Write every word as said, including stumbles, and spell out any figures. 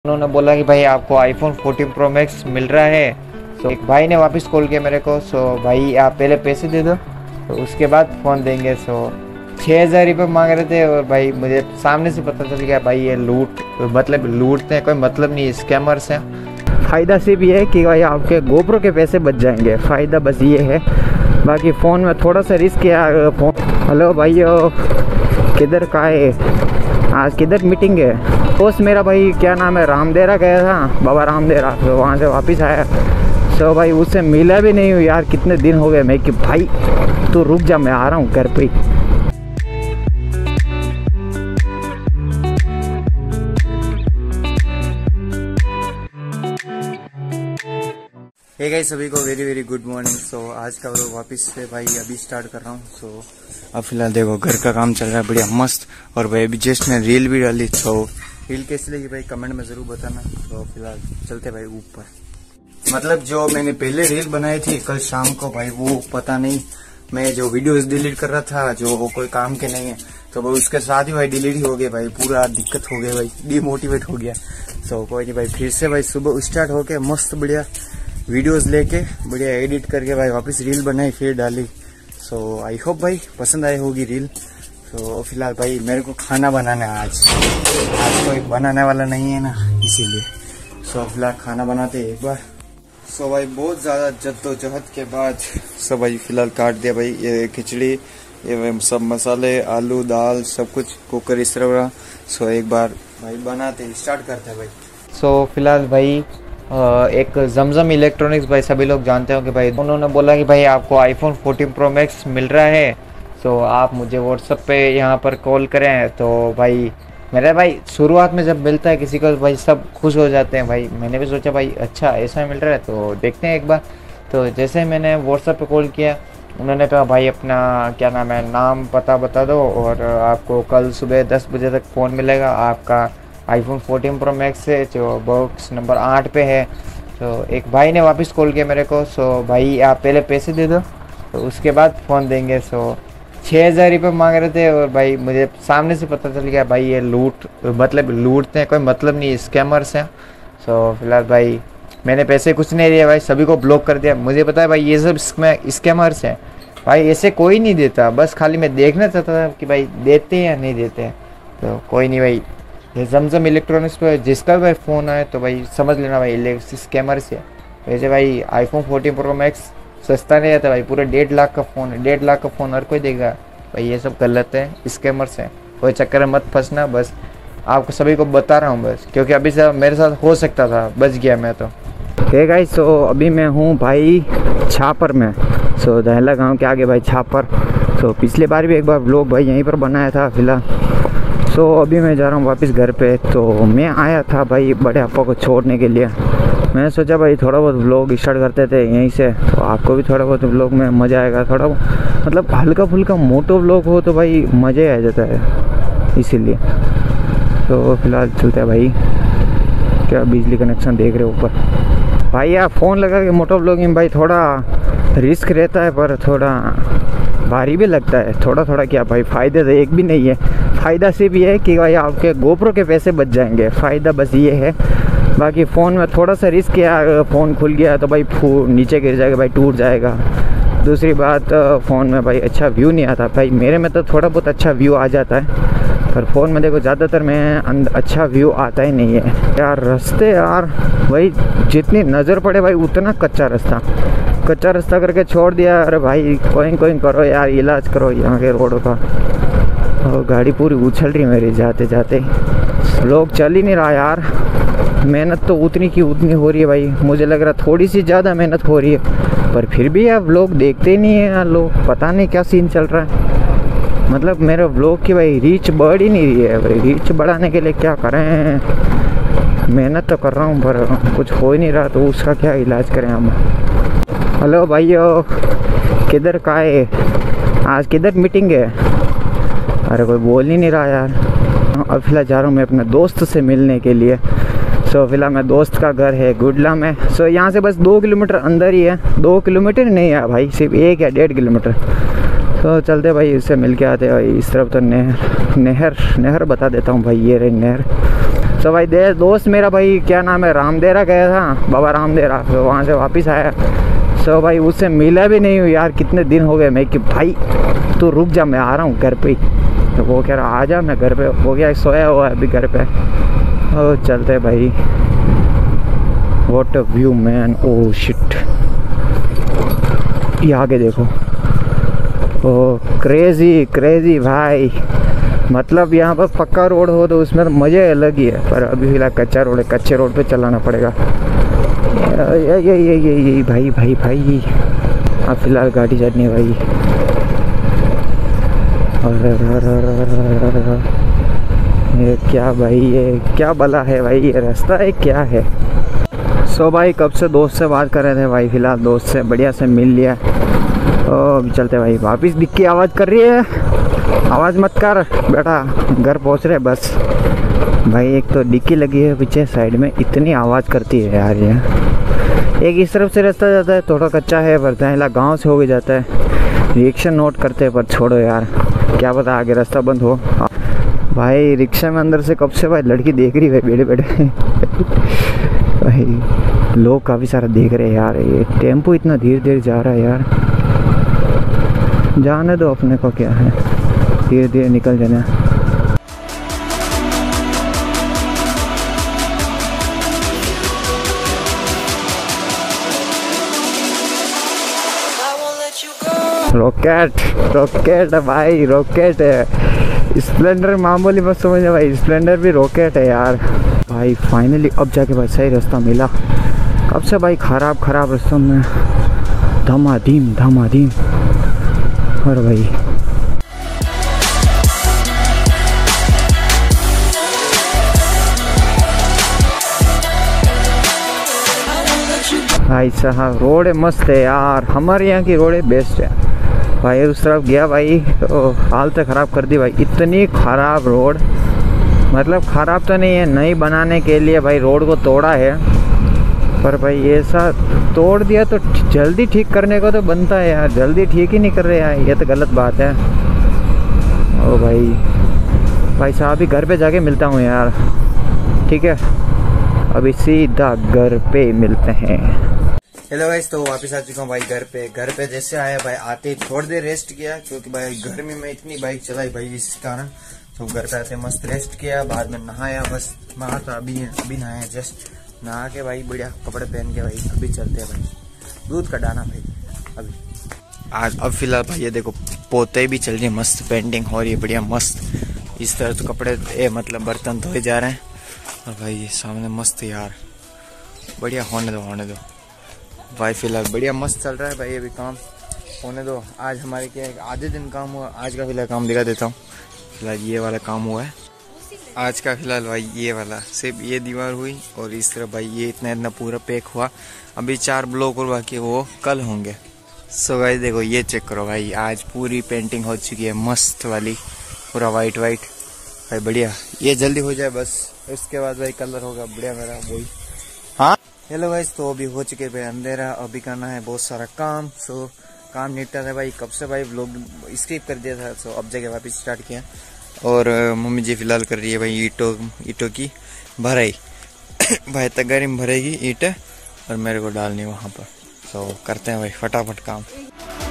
उन्होंने बोला कि भाई आपको आईफोन फोर्टीन प्रो मैक्स मिल रहा है। सो एक भाई ने वापस कॉल किया मेरे को। सो भाई आप पहले पैसे दे दो तो उसके बाद फ़ोन देंगे। सो छः हज़ार रुपये मांग रहे थे और भाई मुझे सामने से पता चल गया भाई ये लूट मतलब लूटते हैं, कोई मतलब नहीं, स्कैमर्स हैं। फ़ायदा सिर्फ ये है कि भाई आपके गोप्रो के पैसे बच जाएंगे, फ़ायदा बस ये है। बाकी फ़ोन में थोड़ा सा रिस्क है। फ़ोन हेलो भाई किधर का है, आज किधर मीटिंग है? दोस्त मेरा भाई क्या नाम है रामदेरा गया था, बाबा रामदेरा, तो वहाँ से वापस आया। तो भाई उससे मिला भी नहीं हूँ यार, कितने दिन हो गए। मैं कि भाई तू रुक जा, मैं आ रहा हूँ घर पे। हे गाइस, सभी को very very good morning. So आज का व्लॉग वापस से भाई अभी स्टार्ट कर रहा हूँ। सो so, अब फिलहाल देखो घर का काम चल रहा है बढ़िया मस्त। और भाई अभी जस्ट ने रील भी डाली। तो रील कैसी लगी भाई कमेंट में जरूर बताना। तो फिलहाल चलते भाई ऊपर। मतलब जो मैंने पहले रील बनाई थी कल शाम को भाई, वो पता नहीं मैं जो वीडियोस डिलीट कर रहा था जो वो कोई काम के नहीं है, तो भाई उसके साथ ही भाई डिलीट ही हो गए भाई, पूरा दिक्कत हो गया भाई, डिमोटिवेट हो गया। सो कोई नहीं भाई, फिर से भाई सुबह स्टार्ट होके मस्त बढ़िया वीडियोस लेके बढ़िया एडिट करके भाई वापस रील बनाई फिर डाली। सो आई होप भाई पसंद आई होगी रील। तो फिलहाल भाई मेरे को खाना बनाना है आज आज कोई बनाने वाला नहीं है ना, इसीलिए। सो फिलहाल खाना बनाते हैं एक बार। सो भाई बहुत ज़्यादा जद्दोजहद के बाद सब भाई फिलहाल काट दिया भाई ये खिचड़ी, ये सब मसाले, आलू दाल सब कुछ कुकर इस तरह। सो एक बार भाई बनाते स्टार्ट करते हैं भाई। सो फिलहाल भाई एक जमजम इलेक्ट्रॉनिक्स भाई सभी लोग जानते हो कि भाई उन्होंने बोला कि भाई आपको आईफोन फोर्टीन प्रो मैक्स मिल रहा है। तो आप मुझे व्हाट्सएप पे यहाँ पर कॉल करें। तो भाई मेरा भाई शुरुआत में जब मिलता है किसी को भाई सब खुश हो जाते हैं भाई। मैंने भी सोचा भाई अच्छा ऐसा मिल रहा है तो देखते हैं एक बार। तो जैसे ही मैंने व्हाट्सएप पे कॉल किया उन्होंने कहा भाई अपना क्या नाम है, नाम पता बता दो और आपको कल सुबह दस बजे तक फ़ोन मिलेगा आपका आईफोन फोर्टीन प्रो मैक्स से, जो बॉक्स नंबर आठ पे है। तो एक भाई ने वापस कॉल किया मेरे को। सो भाई आप पहले पैसे दे दो तो उसके बाद फ़ोन देंगे। सो छः हज़ार रुपये मांग रहे थे और भाई मुझे सामने से पता चल गया भाई ये लूट मतलब लूटते हैं, कोई मतलब नहीं, स्कैमर्स हैं। सो फिलहाल भाई मैंने पैसे कुछ नहीं दिए भाई, सभी को ब्लॉक कर दिया। मुझे पता है भाई ये सब स्कैमर्स हैं भाई, ऐसे कोई नहीं देता, बस खाली मैं देखना चाहता था कि भाई देते हैं या नहीं देते हैं। तो कोई नहीं भाई, ये जमजम इलेक्ट्रॉनिक्स पे जिसका भी भाई फ़ोन आए तो भाई समझ लेना भाई स्कैमर्स है। वैसे भाई आईफोन फोर्टीन प्रो मैक्स सस्ता नहीं रहता भाई, पूरे डेढ़ लाख का फ़ोन है, डेढ़ लाख का फ़ोन हर कोई देगा भाई। ये सब गलत है, स्कैमर्स हैं, कोई चक्कर में मत फंसना। बस आपको सभी को बता रहा हूँ बस, क्योंकि अभी से मेरे साथ हो सकता था, बच गया मैं तो। हे गाइस, सो अभी मैं हूँ भाई छापर में। सो दहला गाँव के आगे भाई छापर। सो पिछले बार भी एक बार व्लॉग भाई यहीं पर बनाया था फिलहाल। सो अभी मैं जा रहा हूँ वापस घर पे। तो मैं आया था भाई बड़े आपा को छोड़ने के लिए। मैंने सोचा भाई थोड़ा बहुत व्लॉग स्टार्ट करते थे यहीं से, तो आपको भी थोड़ा बहुत व्लॉग में मज़ा आएगा। थोड़ा मतलब हल्का फुल्का मोटो व्लॉग हो तो भाई मज़े आ जाता है, इसीलिए। तो फिलहाल चलते हैं भाई। क्या बिजली कनेक्शन देख रहे हो ऊपर भाई, यार फ़ोन लगा के मोटो व्लॉगिंग भाई थोड़ा रिस्क रहता है, पर थोड़ा भारी भी लगता है। थोड़ा थोड़ा क्या भाई, फ़ायदे तो एक भी नहीं है। फ़ायदा सिर्फ ये है कि भाई आपके गोप्रो के पैसे बच जाएंगे, फ़ायदा बस ये है। बाकी फ़ोन में थोड़ा सा रिस्क है, फ़ोन खुल गया तो भाई फू नीचे गिर जाएगा भाई, टूट जाएगा। दूसरी बात फ़ोन में भाई अच्छा व्यू नहीं आता भाई, मेरे में तो थोड़ा बहुत अच्छा व्यू आ जाता है, पर फ़ोन में देखो ज़्यादातर में अच्छा व्यू आता ही नहीं है यार। रास्ते यार भाई जितनी नज़र पड़े भाई उतना कच्चा रास्ता कच्चा रास्ता करके छोड़ दिया। अरे भाई कोई कोई करो यार, इलाज करो यहाँ के रोड का। और गाड़ी पूरी उछल रही मेरी जाते जाते, लोग चल ही नहीं रहा यार। मेहनत तो उतनी की उतनी हो रही है भाई, मुझे लग रहा थोड़ी सी ज़्यादा मेहनत हो रही है, पर फिर भी यार लोग देखते ही नहीं है यार। लोग पता नहीं क्या सीन चल रहा है, मतलब मेरे व्लॉग की भाई रीच बढ़ ही नहीं रही है भाई। रीच बढ़ाने के लिए क्या करें, मेहनत तो कर रहा हूँ पर कुछ हो ही नहीं रहा, तो उसका क्या इलाज करें हम। हेलो भाइयों किधर का है, आज किधर मीटिंग है? अरे कोई बोल ही नहीं रहा यार। अब फिलहाल जा रहा हूँ मैं अपने दोस्त से मिलने के लिए। सो फिलहाल मेरे दोस्त का घर है गुडला में। सो यहाँ से बस दो किलोमीटर अंदर ही है, दो किलोमीटर नहीं है भाई, सिर्फ एक या डेढ़ किलोमीटर। तो चलते भाई उससे मिल के आते भाई। इस तरफ तो नहर नहर नहर बता देता हूँ भाई, ये रही नहर। सो भाई दे दोस्त मेरा भाई क्या नाम है रामदेरा गया था, बाबा रामदेरा, तो वहाँ से वापस आया। सो भाई उससे मिला भी नहीं हूँ यार, कितने दिन हो गए। मैं कि भाई तू रुक जा, मैं आ रहा हूँ घर पे ही। तो वो कह रहा आ जा, मैं घर पे हो गया, सोया हुआ है अभी घर पे। ओ चलते भाई। What a view man, oh shit, ये आगे देखो। ओ क्रेजी क्रेजी भाई, मतलब यहाँ पर पक्का रोड हो तो उसमें तो मज़े अलग ही है, पर अभी फिलहाल कच्चा रोड है, कच्चे रोड पे चलाना पड़ेगा। ये ये ये ये ये भाई भाई भाई अब फिलहाल गाड़ी चढ़नी है भाई। ये क्या भाई, ये क्या बला है भाई, ये रास्ता है क्या है। सो भाई कब से दोस्त से बात कर रहे थे भाई, फिलहाल दोस्त से बढ़िया से मिल लिया। ओ अभी चलते भाई, वापिस डिक्की आवाज़ कर रही है, आवाज़ मत कर बेटा, घर पहुंच रहे बस। भाई एक तो डिक्की लगी है पीछे साइड में, इतनी आवाज़ करती है यार ये। एक इस तरफ से रास्ता जाता है, थोड़ा कच्चा है, बरदाइला गांव से हो के जाता है। रिक्शा नोट करते हैं पर छोड़ो यार, क्या पता आगे रास्ता बंद हो। भाई रिक्शा में अंदर से कब से भाई लड़की देख रही है बैठे बैठे। भाई लोग काफ़ी सारा देख रहे हैं यार, ये टेम्पो इतना धीरे धीरे जा रहा है यार। जाने दो, अपने को क्या है, धीरे धीरे निकल जाना। रॉकेट रॉकेट भाई, रॉकेट है। स्प्लेंडर मामूली मत समझना भाई, स्प्लेंडर भी रॉकेट है यार। भाई फाइनली अब जाके भाई सही रास्ता मिला। कब से भाई खराब खराब रास्ता में धमाधीम धमाधीम। और भाई भाई साहब रोड मस्त है यार, हमारे यहाँ की रोड बेस्ट है भाई। उस तरफ गया भाई तो हालत ख़राब कर दी भाई, इतनी ख़राब रोड, मतलब ख़राब तो नहीं है, नई बनाने के लिए भाई रोड को तोड़ा है, पर भाई ऐसा तोड़ दिया तो जल्दी ठीक करने को तो बनता है यार, जल्दी ठीक ही नहीं कर रहे यार, ये तो गलत बात है। ओ भाई भाई साहब ही घर पे जाके मिलता हूँ यार, ठीक है अभी सीधा घर पे मिलते हैं। हेलो गाइस, तो वापस आ चुका हूँ भाई घर पे। घर पे जैसे आया भाई, आते ही थोड़ी देर रेस्ट किया, क्योंकि भाई गर्मी में इतनी बाइक चलाई भाई इस कारण। तो घर पे आते मस्त रेस्ट किया, बाद में नहाया, बस नहा तो अभी अभी नहाया, जस्ट नहा के भाई बढ़िया कपड़े पहन के भाई अभी चलते हैं भाई, दूध का डाना भाई अभी आज। अब फिलहाल भाई ये देखो पोते भी चल रही है, मस्त पेंटिंग हो रही है बढ़िया मस्त। इस तरह तो कपड़े ए, मतलब बर्तन धोए जा रहे हैं, और भाई ये सामने मस्त यार बढ़िया, होने दो होने दो भाई। फिलहाल बढ़िया मस्त चल रहा है भाई, अभी काम होने दो। आज हमारे क्या आधे दिन काम हुआ, आज का फिलहाल काम दिखा देता हूँ। फिलहाल ये वाला काम हुआ है आज का, फिलहाल भाई ये वाला सिर्फ ये दीवार हुई, और इस तरह भाई ये इतना इतना पूरा पैक हुआ। अभी चार ब्लॉक और बाकी वो कल होंगे। सो भाई देखो ये चेक करो भाई, आज पूरी पेंटिंग हो चुकी है मस्त वाली, पूरा वाइट वाइट भाई बढ़िया। ये जल्दी हो जाए बस, उसके बाद भाई कलर होगा बढ़िया मेरा वही। हाँ हेलो गाइस, तो अभी हो चुके भाई अंधेरा, अभी करना है बहुत सारा काम। सो काम निपटा था भाई कब से भाई, व्लॉग स्किप कर दिया था, सो अब जगह वापस स्टार्ट किया। और मम्मी जी फिलहाल कर रही है भाई ईंटों ईंटों की भराई। भाई तगारी में भरेगी ईंटें और मेरे को डालनी वहाँ पर। सो करते हैं भाई फटाफट काम।